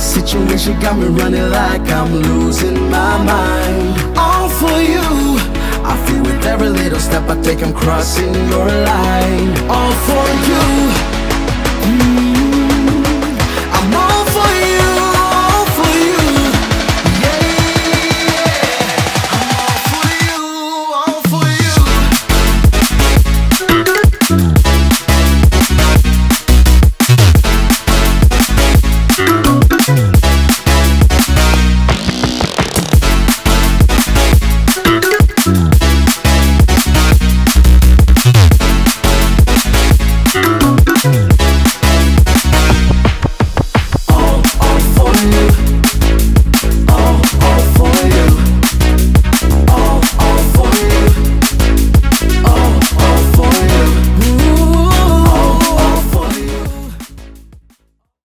Situation got me running like I'm losing my mind. All for you, I feel with every little step I take I'm crossing your line. All for you.